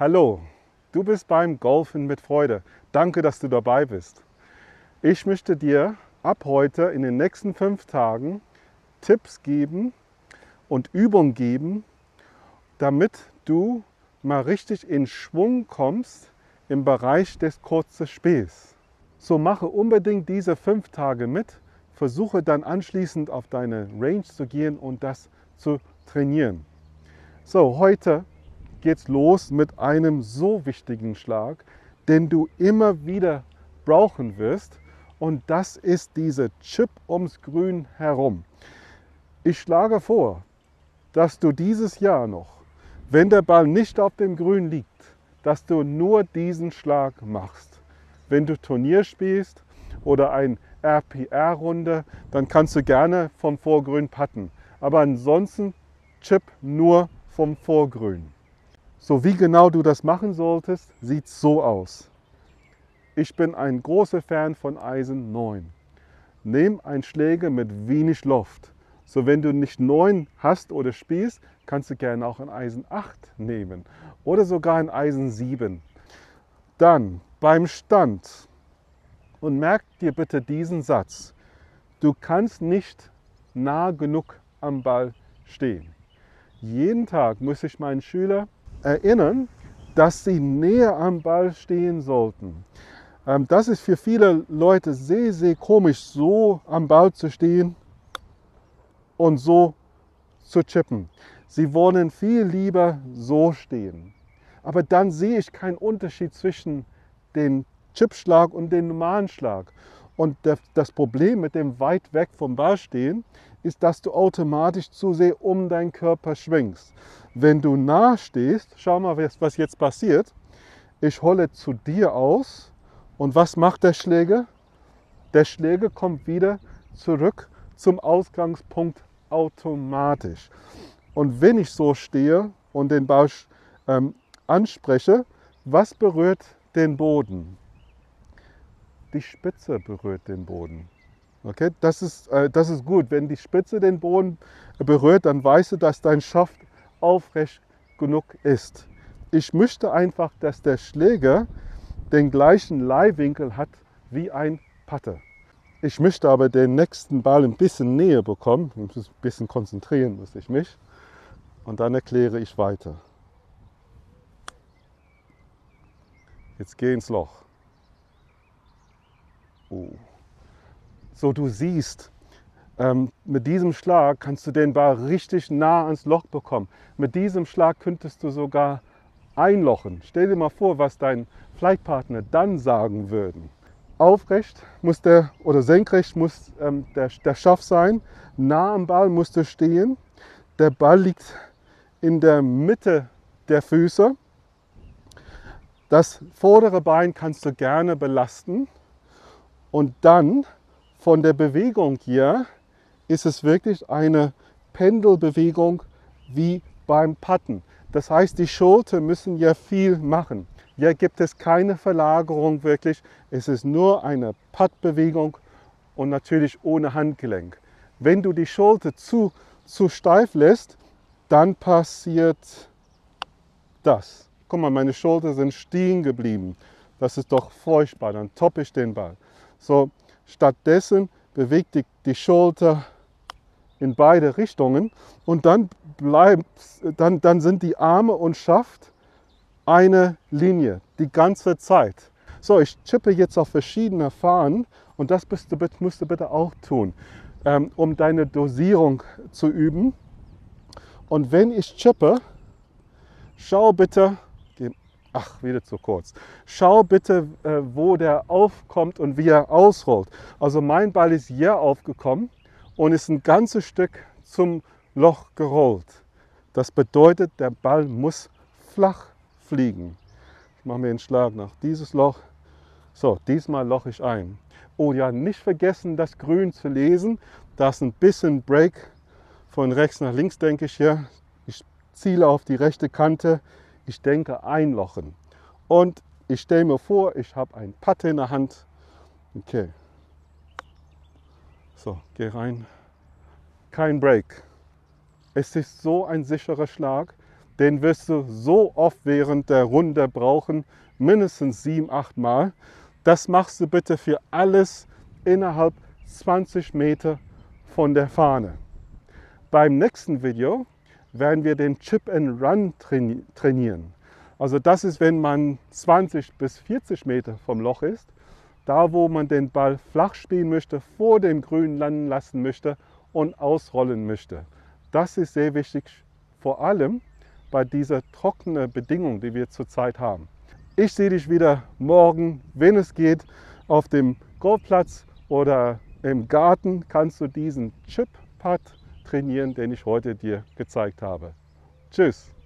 Hallo, du bist beim Golfen mit Freude. Danke, dass du dabei bist. Ich möchte dir ab heute in den nächsten 5 Tagen Tipps geben und Übungen geben, damit du mal richtig in Schwung kommst im Bereich des kurzen Spiels. So mache unbedingt diese 5 Tage mit, versuche dann anschließend auf deine Range zu gehen und das zu trainieren. So, heute geht's los mit einem so wichtigen Schlag, den du immer wieder brauchen wirst, und das ist dieser Chip ums Grün herum. Ich schlage vor, dass du dieses Jahr noch, wenn der Ball nicht auf dem Grün liegt, dass du nur diesen Schlag machst. Wenn du Turnier spielst oder ein RPR-Runde, dann kannst du gerne vom Vorgrün putten. Aber ansonsten Chip nur vom Vorgrün. So, wie genau du das machen solltest, sieht so aus. Ich bin ein großer Fan von Eisen 9. Nimm einen Schläger mit wenig Luft. So, wenn du nicht 9 hast oder spielst, kannst du gerne auch ein Eisen 8 nehmen oder sogar ein Eisen 7. Dann beim Stand, und merk dir bitte diesen Satz: Du kannst nicht nah genug am Ball stehen. Jeden Tag muss ich meinen Schüler erinnern, dass sie näher am Ball stehen sollten. Das ist für viele Leute sehr, sehr komisch, so am Ball zu stehen und so zu chippen. Sie wollen viel lieber so stehen. Aber dann sehe ich keinen Unterschied zwischen dem Chipschlag und dem normalen Schlag. Und das Problem mit dem weit weg vom Ball stehen ist, dass du automatisch zu sehr um deinen Körper schwingst. Wenn du nah stehst, schau mal, was jetzt passiert. Ich hole zu dir aus, und was macht der Schläger? Der Schläger kommt wieder zurück zum Ausgangspunkt automatisch. Und wenn ich so stehe und den Ball anspreche, was berührt den Boden? Die Spitze berührt den Boden. Okay? Das ist gut. Wenn die Spitze den Boden berührt, dann weißt du, dass dein Schaft aufrecht genug ist. Ich möchte einfach, dass der Schläger den gleichen Leihwinkel hat wie ein Putter. Ich möchte aber den nächsten Ball ein bisschen näher bekommen. Ein bisschen konzentrieren muss ich mich. Und dann erkläre ich weiter. Jetzt geh ins Loch. Oh. So, du siehst, mit diesem Schlag kannst du den Ball richtig nah ans Loch bekommen. Mit diesem Schlag könntest du sogar einlochen. Stell dir mal vor, was dein Flightpartner dann sagen würden. Aufrecht muss oder senkrecht muss der Schaft sein. Nah am Ball musst du stehen. Der Ball liegt in der Mitte der Füße. Das vordere Bein kannst du gerne belasten. Und dann von der Bewegung hier ist es wirklich eine Pendelbewegung wie beim Putten. Das heißt, die Schultern müssen ja viel machen. Hier gibt es keine Verlagerung wirklich. Es ist nur eine Puttbewegung und natürlich ohne Handgelenk. Wenn du die Schulter zu steif lässt, dann passiert das. Guck mal, meine Schultern sind stehen geblieben. Das ist doch furchtbar. Dann toppe ich den Ball. So, stattdessen bewegt die Schulter in beide Richtungen, und dann sind die Arme und Schaft eine Linie die ganze Zeit. So, ich chippe jetzt auf verschiedene Fahnen, und das musst du bitte auch tun, um deine Dosierung zu üben. Und wenn ich chippe, schau bitte, wieder zu kurz. Schau bitte, wo der aufkommt und wie er ausrollt. Also mein Ball ist hier aufgekommen und ist ein ganzes Stück zum Loch gerollt. Das bedeutet, der Ball muss flach fliegen. Ich mache mir einen Schlag nach dieses Loch. So, diesmal loche ich ein. Oh ja, nicht vergessen, das Grün zu lesen. Da ist ein bisschen Break von rechts nach links, denke ich hier. Ich ziele auf die rechte Kante. Ich denke einlochen. Und ich stelle mir vor, ich habe ein Putt in der Hand. Okay. So, geh rein. Kein Break. Es ist so ein sicherer Schlag. Den wirst du so oft während der Runde brauchen, mindestens 7, 8 Mal. Das machst du bitte für alles innerhalb 20 Meter von der Fahne. Beim nächsten Video werden wir den Chip and Run trainieren. Also das ist, wenn man 20 bis 40 Meter vom Loch ist, da wo man den Ball flach spielen möchte, vor dem Grün landen lassen möchte und ausrollen möchte. Das ist sehr wichtig, vor allem bei dieser trockenen Bedingung, die wir zurzeit haben. Ich sehe dich wieder morgen, wenn es geht, auf dem Golfplatz oder im Garten kannst du diesen Chip-Putt trainieren, den ich heute dir gezeigt habe. Tschüss!